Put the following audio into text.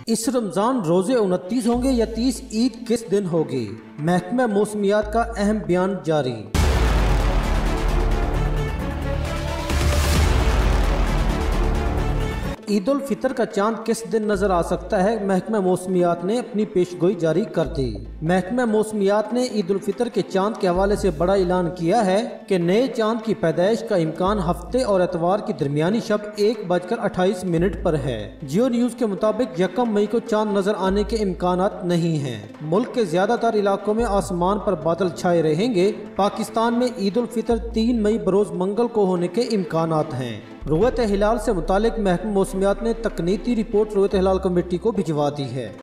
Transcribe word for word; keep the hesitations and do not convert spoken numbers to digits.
इस रमजान रोजे उनतीस होंगे या तीस, ईद किस दिन होगी? महकमा मौसमियात का अहम बयान जारी। ईद उल फितर का चांद किस दिन नजर आ सकता है? महकमा मौसमियात ने अपनी पेशगोई जारी कर दी। महकमा मौसमियात ने ईद उल फितर के चांद के हवाले से बड़ा ऐलान किया है कि नए चांद की पैदाइश का इम्कान हफ्ते और एतवार की दरमियानी शब एक बजकर अट्ठाईस मिनट पर है। जियो न्यूज के मुताबिक यकम मई को चांद नजर आने के इम्कान नहीं है। मुल्क के ज्यादातर इलाकों में आसमान पर बादल छाए रहेंगे। पाकिस्तान में ईद उल फितर तीन मई बरोज मंगल को होने के इम्कान हैं। रुयत हिलाल से मुतालिक महकमा मौसमियात ने तकनीकी रिपोर्ट रुयत हिलाल कमेटी को भिजवा दी है।